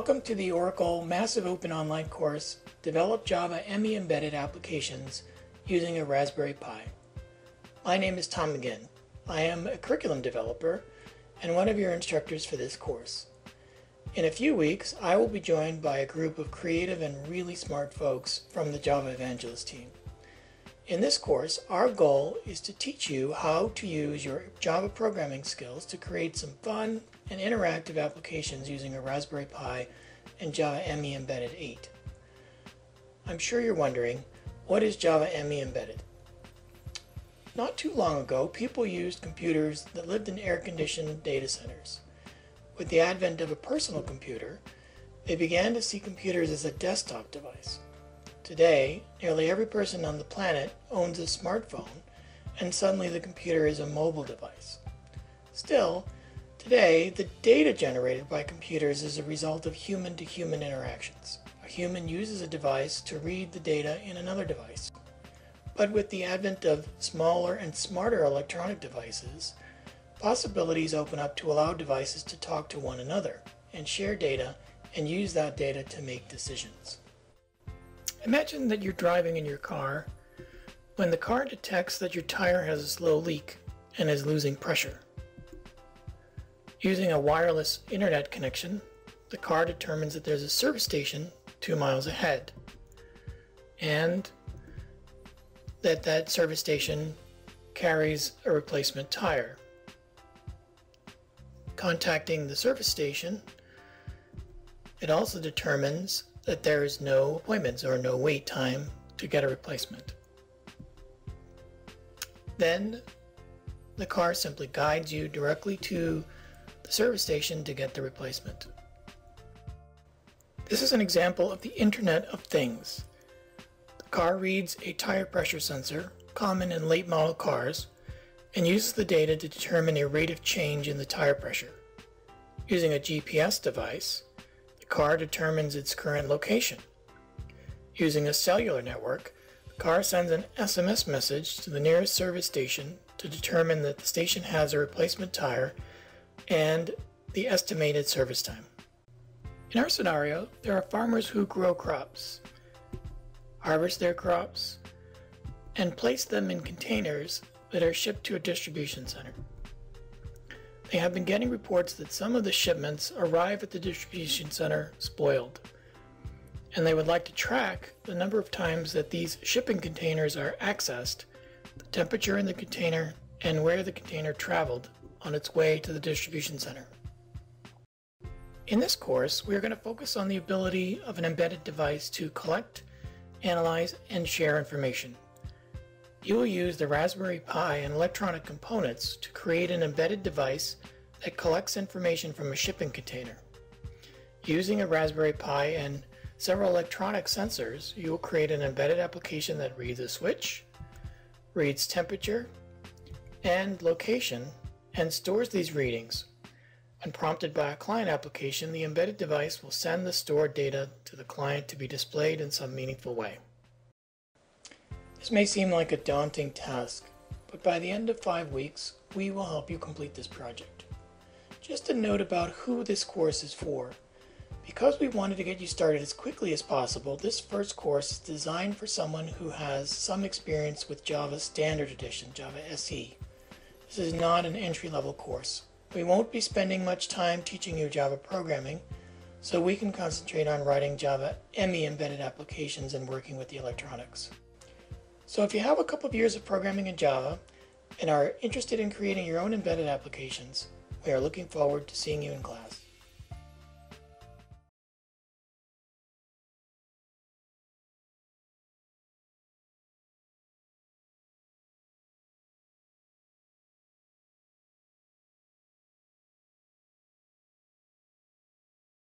Welcome to the Oracle Massive Open Online course, Develop Java ME Embedded Applications using a Raspberry Pi. My name is Tom McGinn. I am a curriculum developer and one of your instructors for this course. In a few weeks, I will be joined by a group of creative and really smart folks from the Java Evangelist team. In this course, our goal is to teach you how to use your Java programming skills to create some fun and interactive applications using a Raspberry Pi and Java ME Embedded 8. I'm sure you're wondering, what is Java ME Embedded? Not too long ago, people used computers that lived in air-conditioned data centers. With the advent of a personal computer, they began to see computers as a desktop device. Today, nearly every person on the planet owns a smartphone, and suddenly the computer is a mobile device. Still, today, the data generated by computers is a result of human-to-human interactions. A human uses a device to read the data in another device. But with the advent of smaller and smarter electronic devices, possibilities open up to allow devices to talk to one another and share data and use that data to make decisions. Imagine that you're driving in your car when the car detects that your tire has a slow leak and is losing pressure. Using a wireless internet connection, the car determines that there's a service station 2 miles ahead and that service station carries a replacement tire. Contacting the service station, it also determines that there is no appointments or no wait time to get a replacement. Then the car simply guides you directly to the service station to get the replacement. This is an example of the Internet of Things. The car reads a tire pressure sensor, common in late model cars, and uses the data to determine a rate of change in the tire pressure. Using a GPS device, the car determines its current location. Using a cellular network, the car sends an SMS message to the nearest service station to determine that the station has a replacement tire and the estimated service time. In our scenario, there are farmers who grow crops, harvest their crops, and place them in containers that are shipped to a distribution center. They have been getting reports that some of the shipments arrive at the distribution center spoiled, and they would like to track the number of times that these shipping containers are accessed, the temperature in the container, and where the container traveled on its way to the distribution center. In this course, we are going to focus on the ability of an embedded device to collect, analyze, and share information. You will use the Raspberry Pi and electronic components to create an embedded device that collects information from a shipping container. Using a Raspberry Pi and several electronic sensors, you will create an embedded application that reads a switch, reads temperature and location, and stores these readings. When prompted by a client application, the embedded device will send the stored data to the client to be displayed in some meaningful way. This may seem like a daunting task, but by the end of 5 weeks, we will help you complete this project. Just a note about who this course is for. Because we wanted to get you started as quickly as possible, this first course is designed for someone who has some experience with Java Standard Edition, Java SE. This is not an entry-level course. We won't be spending much time teaching you Java programming, so we can concentrate on writing Java ME embedded applications and working with the electronics. So if you have a couple of years of programming in Java and are interested in creating your own embedded applications, we are looking forward to seeing you in class.